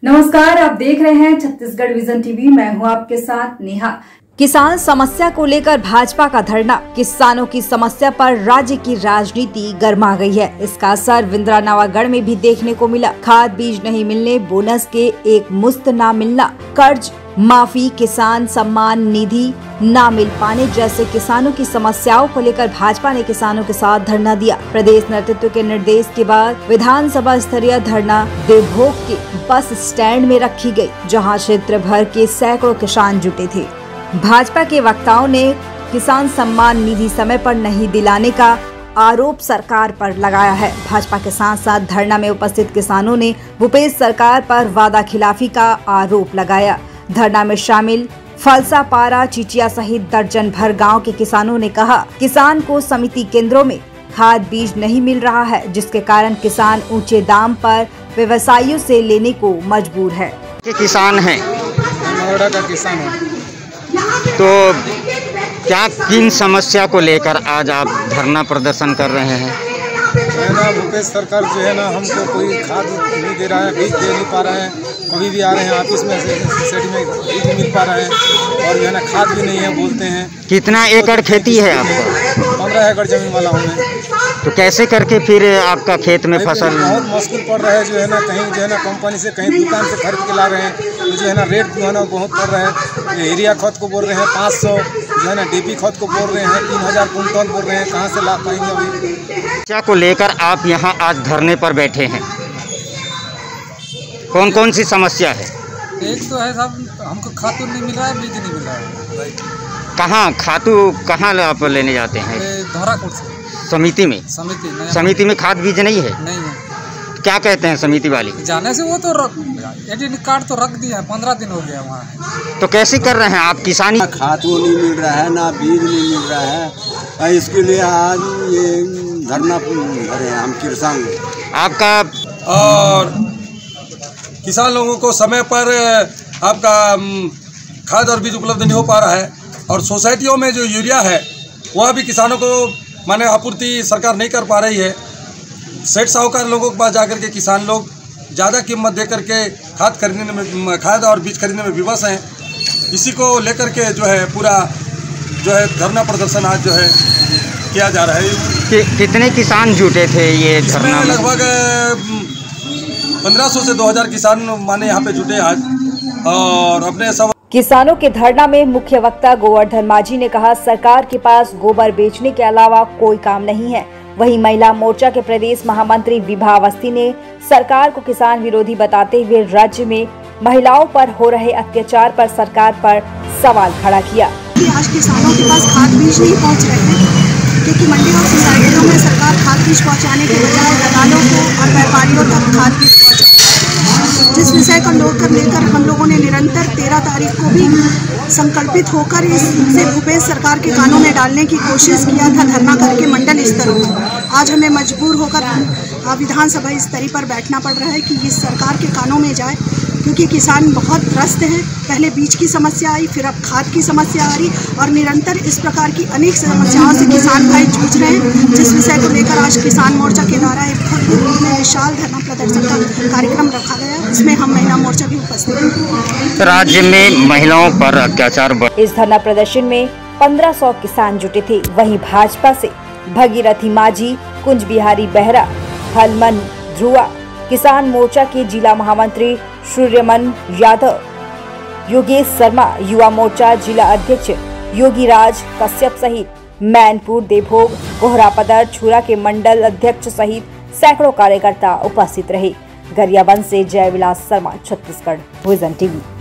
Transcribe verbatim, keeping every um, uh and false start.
नमस्कार, आप देख रहे हैं छत्तीसगढ़ विजन टीवी। मैं हूं आपके साथ नेहा। किसान समस्या को लेकर भाजपा का धरना। किसानों की समस्या पर राज्य की राजनीति गर्मा गई है। इसका असर विंद्रानवागढ़ में भी देखने को मिला। खाद बीज नहीं मिलने, बोनस के एक मुश्त ना मिलना, कर्ज माफी, किसान सम्मान निधि ना मिल पाने जैसे किसानों की समस्याओं को लेकर भाजपा ने किसानों के साथ धरना दिया। प्रदेश नेतृत्व के निर्देश के बाद विधानसभा स्तरीय धरना देवभोग के बस स्टैंड में रखी गई, जहां क्षेत्र भर के सैकड़ों किसान जुटे थे। भाजपा के वक्ताओं ने किसान सम्मान निधि समय पर नहीं दिलाने का आरोप सरकार पर लगाया है। भाजपा के साथ साथ धरना में उपस्थित किसानों ने भूपेश सरकार पर वादा खिलाफी का आरोप लगाया। धरना में शामिल फलसा पारा चिचिया सहित दर्जन भर गांव के किसानों ने कहा, किसान को समिति केंद्रों में खाद बीज नहीं मिल रहा है, जिसके कारण किसान ऊंचे दाम पर व्यवसायियों से लेने को मजबूर है। के किसान हैं, नोएडा का किसान है। तो क्या किन समस्या को लेकर आज आप धरना प्रदर्शन कर रहे हैं? है ना, भूपेश सरकार जो है ना, हमको कोई खाद नहीं दे रहा है, बीज दे नहीं पा रहे हैं। कभी भी आ रहे हैं ऑफिस में, सोसाइटी में बीज नहीं मिल पा रहा है, और जो है ना खाद भी नहीं है बोलते हैं। कितना एकड़ खेती है आपका? पंद्रह एकड़ जमीन वाला हूँ मैं। तो कैसे करके फिर आपका खेत में फसल? बहुत मुश्किल पड़ रहा है, जो है ना कहीं जो है ना कंपनी से कहीं दुकान से खरीद के ला रहे हैं, तो जो है ना रेट जो है ना बहुत पड़ रहा है। यूरिया खाद को बोल रहे हैं पाँच सौ, जो है ना डीपी खाद को बोल रहे हैं तीन हजार कुंटल बोल रहे हैं। कहाँ से ला पाएंगे अभी? क्या को लेकर आप यहाँ आज धरने पर बैठे हैं? कौन कौन सी समस्या है? एक तो है साहब, हमको खातू नहीं मिल रहा है, बीज नहीं मिल रहा है। कहाँ खातू कहाँ आप लेने जाते हैं? धौराकोट से। समिति में? समिति समिति में खाद बीज नहीं है? नहीं है। क्या कहते हैं समिति वाले? जाने से वो तो एडमिट कार्ड तो रख दिया है, पंद्रह दिन हो गया वहाँ। तो कैसे कर रहे हैं आप किसानी? खाद वो नहीं मिल रहा है, ना बीज नहीं मिल रहा है, इसके लिए आज ये धरना भरे हैं हम किसान। आपका और किसान लोगों को समय पर आपका खाद और बीज उपलब्ध नहीं हो पा रहा है, और सोसाइटियों में जो यूरिया है वह भी किसानों को माने आपूर्ति सरकार नहीं कर पा रही है। सेठ साहूकार लोगों के पास जाकर के किसान लोग ज़्यादा कीमत दे करके खाद खरीदने में खाद और बीज खरीदने में विवश हैं। इसी को लेकर के जो है पूरा जो है धरना प्रदर्शन आज जो है किया जा रहा है। कि, कितने किसान जुटे थे ये धरना में? लगभग पंद्रह सौ से दो हजार किसान माने यहाँ पे जुटे आज, और अपने सब किसानों के धरना में मुख्य वक्ता गोवर्धन माझी ने कहा, सरकार के पास गोबर बेचने के अलावा कोई काम नहीं है। वहीं महिला मोर्चा के प्रदेश महामंत्री विभा अवस्थी ने सरकार को किसान विरोधी बताते हुए राज्य में महिलाओं पर हो रहे अत्याचार पर सरकार पर सवाल खड़ा किया। आज किसानों के पास खाद बीज नहीं पहुंच रहे हैं, क्योंकि मंडी और सोसाइटियों में सरकार खाद बीज पहुंचाने के बजाय दलालों को और व्यापारियों तक खाद बीज पहुंचा, जिस विषय को लेकर लेकर हम लोगों ने निरंतर तेरह तारीख को भी संकल्पित होकर इससे भूपेश सरकार के कानों में डालने की कोशिश किया था, धरना करके मंडल स्तर पर। आज हमें मजबूर होकर विधानसभा स्तरीय पर बैठना पड़ रहा है कि इस सरकार के कानों में जाए, क्योंकि किसान बहुत त्रस्त हैं। पहले बीज की समस्या आई, फिर अब खाद की समस्या आ रही, और निरंतर इस प्रकार की अनेक समस्याओं से किसान भाई जूझ रहे हैं, जिस विषय को लेकर आज किसान मोर्चा के द्वारा एक बहुत विशाल धरना प्रदर्शन का कार्यक्रम रखा गया। इसमें हम महिला मोर्चा भी उपस्थित हैं। राज्य में महिलाओं पर अत्याचार। इस धरना प्रदर्शन में पंद्रह सौ किसान जुटे थे। वहीं भाजपा से भगीरथी माझी, कुंज बिहारी बेहरा, हलमन ध्रुआ, किसान मोर्चा के जिला महामंत्री सूर्यमन यादव, योगेश शर्मा, युवा मोर्चा जिला अध्यक्ष योगी राज कश्यप सहित मैनपुर, देवभोग, गोहरापदर, छुरा के मंडल अध्यक्ष सहित सैकड़ों कार्यकर्ता उपस्थित रहे। गरियाबंद से जय विलास शर्मा, छत्तीसगढ़ विजन टीवी।